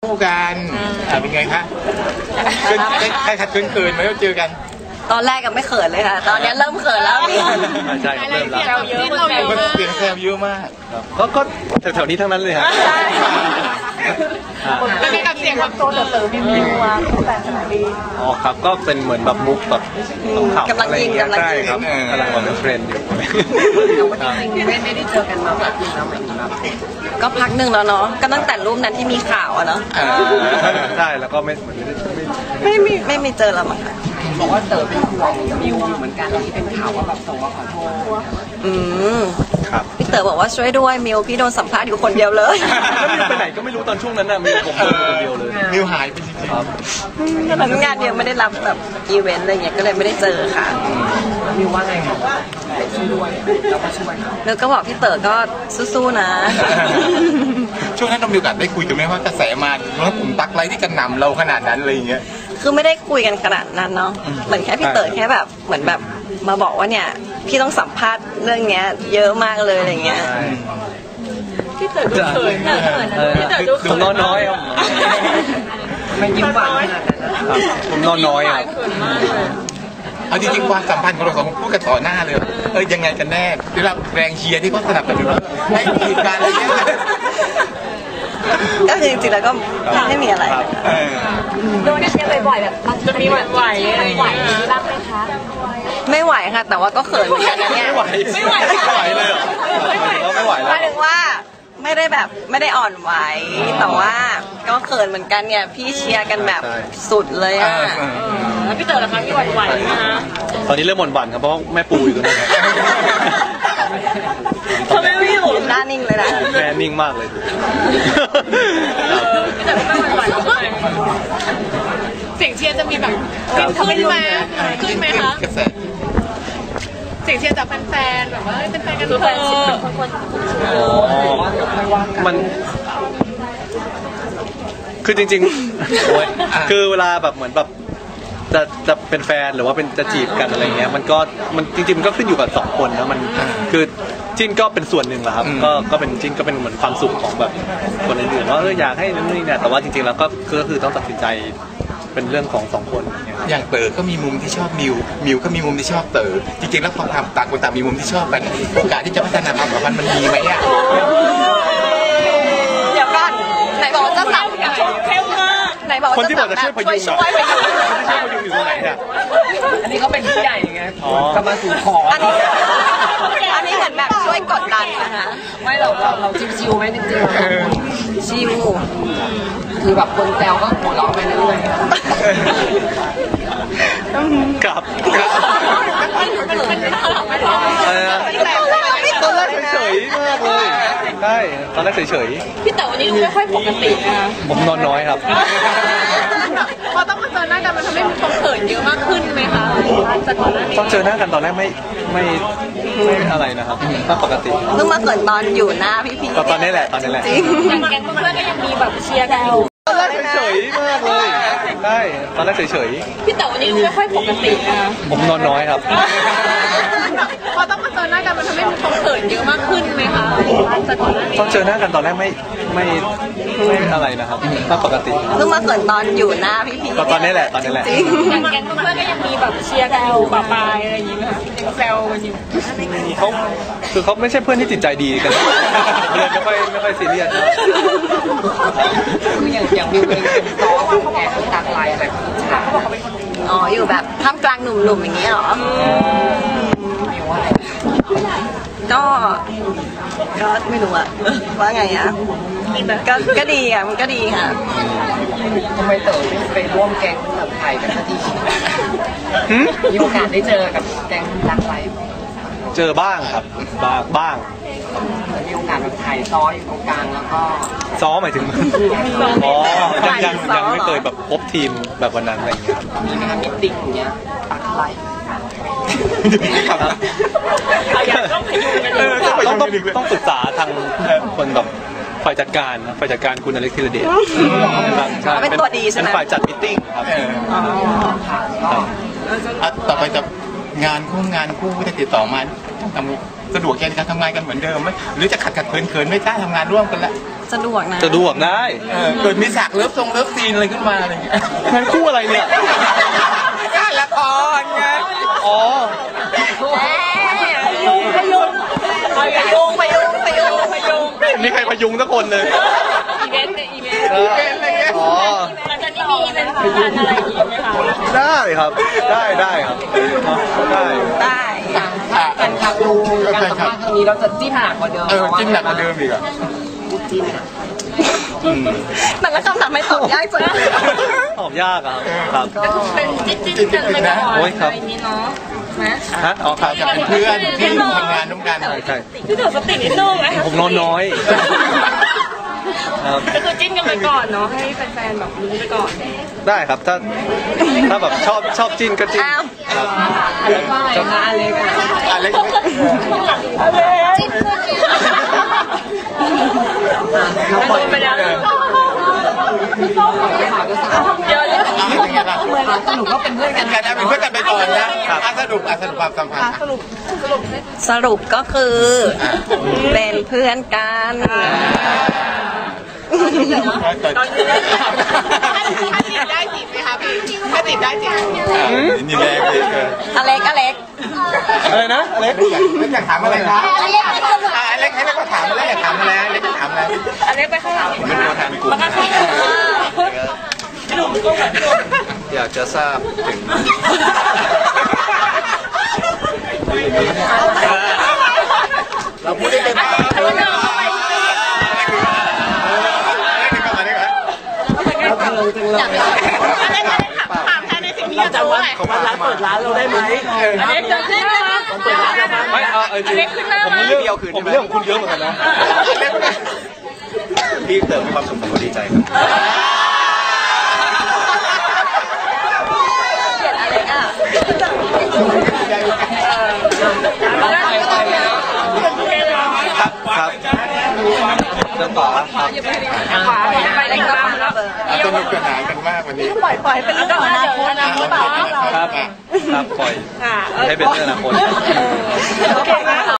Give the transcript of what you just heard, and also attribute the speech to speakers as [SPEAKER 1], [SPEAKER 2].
[SPEAKER 1] คู่กันเป็นไงคะใครขัดเขินไหมว่าเจอกัน
[SPEAKER 2] ตอนแรกก็ไม่เขินเลยค่ะตอนนี้เริ่มเขินแล้ว
[SPEAKER 3] ใช่เริ่มแล้ว
[SPEAKER 1] เสียงแซวเยอะมาก
[SPEAKER 3] ก็แถวๆนี้ทั้งนั้นเลยครับ
[SPEAKER 2] เป็นไงกับเสียงแบบโตเต๋อพี่มิวว่าแต่ขนาดนี้
[SPEAKER 3] อ๋อครับก็เป็นเหมือนแบบมุกแบบ
[SPEAKER 2] กำลังยิง
[SPEAKER 3] ใช่ครับกำลังเป็นเทรนด์อยู่
[SPEAKER 2] ไม่ได้เจอกันมาพักนึงแล้วเหมือนกันก็พักหนึ่งแล้วเนาะก็ตั้งแต่รูปนั้นที่มีข่าวอะเนาะ
[SPEAKER 3] ใช่แล้วก็
[SPEAKER 2] ไม่มีเจอแล้วมั้งค่ะ
[SPEAKER 4] บอกว่าเต๋อเป็นห่วงมิวอยู่เหมือนกันที่เป็นข่าวว่าแบบส่งมาขอโทษ
[SPEAKER 3] ครับ
[SPEAKER 2] พี่เต๋อบอกว่าช่วยด้วยมิวพี่โดนสัมภาษณ์อยู่คนเดียวเลย
[SPEAKER 3] แล้วมิวไปไหนก็ไม่รู้ตอนช่วงนั้นน่ะมิวผมคนเดียวเลย
[SPEAKER 1] มิวหายไปจริง
[SPEAKER 2] ๆตอนนั้นงานเดียวไม่ได้รับแบบอีเวนต์อะไรเงี้ยก็เลยไม่ได้เจอค่ะ
[SPEAKER 4] มิวว่าไงครับช่วยด้วยแล้วก็ช่วย
[SPEAKER 2] แล้วก็บอกพี่เต๋อก็สู้ๆนะ
[SPEAKER 1] ช่วงนั้นเรามีโอกาสได้คุยกันไหมว่ากระแสมาแล้วกลุ่มตักไลท์ที่กระหน่ำเราขนาดนั้นอะไรอย่างเงี้ย
[SPEAKER 2] คือไม่ได้คุยกันขนาดนั้นเนาะเหมือนแค่พี่เต๋อแค่แบบเหมือนแบบมาบอกว่าเนี่ยพี่ต้องสัมภาษณ์เรื่องเนี้ยเยอะมากเลยอะไรเงี้ย
[SPEAKER 4] พี่เต๋อดูเขินพี่เต๋อดูเขิน
[SPEAKER 3] น้อย
[SPEAKER 4] ไม่ยิ้มหวานขนาดนั้น
[SPEAKER 3] ผมนอนน้อย
[SPEAKER 1] เอาจริงๆความสัมพันธ์ของเราสองคนพูดกันต่อหน้าเลยยังไงกันแน่ได้รับแรงเชียร์ที่เขาสนับสนุนให้มีการอะไรเงี้ย
[SPEAKER 2] ก็คือจริงๆแล้วก็ไม่มีอะไร
[SPEAKER 5] โดนเชียร์บ่อยๆแบบ
[SPEAKER 4] จะมีไหว
[SPEAKER 5] บ้างไหมคะ
[SPEAKER 2] ไม่ไหวค่ะแต่ว่าก็เขินเหมือนกันเนี่ย
[SPEAKER 3] ไม่ไหวเลยไม่ไหวแล้ว
[SPEAKER 2] หมายถึงว่าไม่ได้แบบไม่ได้อ่อนไหวแต่ว่าก็เขินเหมือนกันเนี่ยพี่เชียร์กันแบบสุดเลยอ่ะ
[SPEAKER 4] แล้วพี่เต๋อล่ะคะมีไหวไหมคะ
[SPEAKER 3] ตอนนี้เริ่มหวั่นครับเพราะแม่ปูอยู่ตรงนี้
[SPEAKER 2] ทำไมไม่อยู่หน้านิ่งเลยนะ
[SPEAKER 3] แม่นิ่งมากเลย
[SPEAKER 4] พี่เต๋อไม่ไหวเสียงเชียร์จะมีแบบขึ้นไหมคะเสียงเชียร์จากแฟนๆแบบว่าเป็นแฟนกันทุกคน
[SPEAKER 3] มันคือจริงๆคือเวลาแบบเหมือนแบบจะเป็นแฟนหรือว่าเป็นจะจีบกันอะไรเงี้ยมันจริงๆมันก็ขึ้นอยู่กับสองคนนะมันคือจิ้นก็เป็นส่วนหนึ่งแหละครับก็เป็นจิ้นก็เป็นเหมือนความสุขของแบบคนอื่นๆว่าอยากให้นั่นนี่เนี่ยแต่ว่าจริงๆแล้วก็คือต้องตัดสินใจเป็นเรื่องของสองคน
[SPEAKER 1] อย่างเต๋อก็มีมุมที่ชอบมิวก็มีมุมที่ชอบเต๋อจริงๆแล้วพอทำต่างคนต่างมีมุมที่ชอบกันโอกาสที่จะพัฒนาความสัมพันธ์มันมีไหมอ่ะ
[SPEAKER 2] เดี๋ยวก่อนไหนบอกจะสับไหนบอก
[SPEAKER 3] คนที่บอกจะช่วยพยุง
[SPEAKER 2] ช่วยพยุง
[SPEAKER 3] อยู่ตรงไหนเนี่ย
[SPEAKER 4] อันนี้เขาเป็นผู้ใหญ่ไงกำลังสู่ขอ
[SPEAKER 2] อันนี้เหมือนแบบช่วยกดดันนะคะ
[SPEAKER 4] ไม่เราชิวๆไหมจริง
[SPEAKER 2] ๆชิว
[SPEAKER 4] คือแบบคนแซวก็หัวเราะไปเรื่อย
[SPEAKER 3] ๆกับตอนแรกเฉยๆมากเลยใช่ตอนแรกเฉย
[SPEAKER 5] ๆพี่เต๋อวันนี้ดูไม่ค่อยปกตินะ
[SPEAKER 3] ผมนอนน้อยครับ
[SPEAKER 4] พอต้องมาเจอหน้ากันมันทำให้มีความเขินเยอะมากขึ้นไหมคะ
[SPEAKER 3] ต้องเจอหน้ากันตอนแรกไม่อะไรนะครับก็ปกติ
[SPEAKER 2] เพิ่งมาเขินตอนอยู่หน้าพี่
[SPEAKER 3] ตอนนี้แหละ
[SPEAKER 2] จริง
[SPEAKER 5] อย่างแก๊งเพื่อนก็ยังมีแบบเชียร์กันอยู่
[SPEAKER 3] ตอนแรกเฉยๆมากเลยใช่ตอนแรกเฉย
[SPEAKER 5] ๆพี่เต๋อวันนี้ดูไม่ค่อยปกตินะ
[SPEAKER 3] ผมนอนน้อยครับ
[SPEAKER 4] พอต้องมาเจอหน้ากันมันทำให้มีความเขินเยอะมากขึ้นไหมคะ
[SPEAKER 3] ต้องเจอหน้ากันตอนแรกไม่อะไรนะครับก็ปกติ
[SPEAKER 2] เพิ่งมาเขินตอนอยู่หน้าพี่
[SPEAKER 3] ตอนนี้แหละ
[SPEAKER 5] จริงอย่างแก๊งเพื่อนก็ยังมีแบบเชียร์กันอยู่ปะปายอะไรอย่างเงี้ยแซวกันอยู่
[SPEAKER 3] เขาไม่ใช่เพื่อนที่จิตใจดีกันเลยไม่ค่อยซีเรียส
[SPEAKER 4] คืออย่างมิวเองเป็นซ้อแอบตักลายอะไรเขาบอกเขาเป็นคน
[SPEAKER 2] อ๋ออยู่แบบท่ามกลางหนุ่มๆอย่างเงี้ยหรอก็ไม่รู้อะว่าไงอะก็ดีอะมันก็ดีค่ะ
[SPEAKER 4] ทำไมเต๋อไปร่วมแก๊งแบบไทยกันสักทีมีโอกาสได้เจอกับแก๊งตักลาย
[SPEAKER 3] เจอบ้างครับบ้าง
[SPEAKER 4] มีโอกาสแบบถ่ายซ้ออยู่ตรงกลางแล้วก็
[SPEAKER 3] ซ้อหมายถึงอ๋อยังไม่เคยแบบพบทีมแบบวันนั้นอะไรอย่างเงี้ย
[SPEAKER 4] มีไหมคะมีติ๊กอย่างเงี้ยตักไล
[SPEAKER 3] ต้องปรึกษาทางคนแบบฝ่ายจัดการคุณอเล็กธีรเดช
[SPEAKER 2] เป็นตัวดีใช่ไหม
[SPEAKER 3] เป็นฝ่ายจัดมิทติ้งครับ
[SPEAKER 1] ต่อไปจะงานคู่จะติดต่อมาสะดวกแค่การทำงานกันเหมือนเดิมไหมหรือจะขัดเขินไม่กล้าทำงานร่วมกันละ
[SPEAKER 2] สะดวกนะ
[SPEAKER 3] จะดูออกได้
[SPEAKER 1] เกิดมีฉากเลิฟซีนอะไรขึ้นมาอะไรอย่างเงี้ย
[SPEAKER 3] งานคู่อะไรเนี่ย
[SPEAKER 1] การละครไง
[SPEAKER 3] อ๋อ
[SPEAKER 5] พยุง
[SPEAKER 3] มีใครพยุงสักคนเลย
[SPEAKER 5] อีเวนต์อีเวนต์
[SPEAKER 1] อะไรเงี้ย
[SPEAKER 3] อ๋อ
[SPEAKER 5] หลังจากนี้มีอีเวนต์สำคัญอะไรอีกไหมคะ
[SPEAKER 3] ได้ครับ ได้ครับ ได้
[SPEAKER 2] ได้
[SPEAKER 4] แฟนคลับดูการสัมภาษณ์ครั้งนี้เราจะจิ้มหนักกว่าเดิม
[SPEAKER 1] จิ้มหนักกว่าเดิมอีกอ่ะ
[SPEAKER 4] จิ้มอ่ะ
[SPEAKER 2] มันก็คำถามไม่ตอบยากจัง
[SPEAKER 3] ตอบยากอะครับ
[SPEAKER 5] เป็นจิ้นกันไปก่อน
[SPEAKER 3] โอ้ยครับ
[SPEAKER 5] อะไรอย่างนี้เนาะนะ
[SPEAKER 3] ฮะอ๋อครับ
[SPEAKER 1] จะเป็นเพื่อนที่ทำงานร่วมกัน
[SPEAKER 3] ใช่
[SPEAKER 5] พี่เต๋อสตินิดนึงนะคะ
[SPEAKER 3] ผมนอนน้อยครับ
[SPEAKER 5] ก็คือจิ้นกันไปก่อนเนาะให้แฟนๆแบบรู้ไปก่อน
[SPEAKER 3] ได้ครับถ้าแบบชอบจิ้นก็จิ้น
[SPEAKER 2] อ้าว
[SPEAKER 3] ครับ
[SPEAKER 4] อเล็กว่าไงคะอเล็กอ่ะ
[SPEAKER 1] อะไร
[SPEAKER 4] เราปล่อยไปแล้ว
[SPEAKER 5] เดี๋ยวเลย
[SPEAKER 4] สรุปก็เป็นเพื่อนกัน
[SPEAKER 1] การเป็นเพื่อนกันไปก่อนนะสรุปความสัมพันธ์
[SPEAKER 2] สรุปก็คือเป็นเพื่อนกัน
[SPEAKER 1] ตอนนี้ถ้าติดได้จีบไหมคะพี่ถ้าติดได้จีบนี่แรงเลย
[SPEAKER 2] อเล็ก
[SPEAKER 3] อะไรนะอเล็ก
[SPEAKER 1] อยากถามอะไรครับเล็กให้เล็กก็ถามอะไรอยากถามอะไรเล็กถามอะไร
[SPEAKER 5] อันนี้ไปข้างหลัง
[SPEAKER 3] เป็นตัวแทนกลุ่ม
[SPEAKER 5] มาข้างหลังพี่หนุ่มก็แบบ
[SPEAKER 3] อยากจะทราบถึง
[SPEAKER 1] เราพูดได้เลยป่ะ
[SPEAKER 4] เราเทิงจังเลย
[SPEAKER 5] ถามแทนในสิ่งที่อยากจะรู้หน่อยวันร้านเปิดร้านเราได้ไหมอันนี้เกิดขึ้นแล้วนะเปิดร้านเราไหม
[SPEAKER 3] ไม่จริงผมเรื่องผมเรื่องของคุณเยอะเหมือนกันนะพี่เติมมีความสุขผมก็ดีใจครับ ครับจะต่อครับ
[SPEAKER 5] ไปเลยครับ
[SPEAKER 1] สนุกสนานกันมากวันนี้
[SPEAKER 2] ปล่อยเป็นเรื่องของอนาคตนะหรือเปล่า
[SPEAKER 3] ครับปล่อยให้เป็นเรื่องอนาคต
[SPEAKER 5] โอเคนะ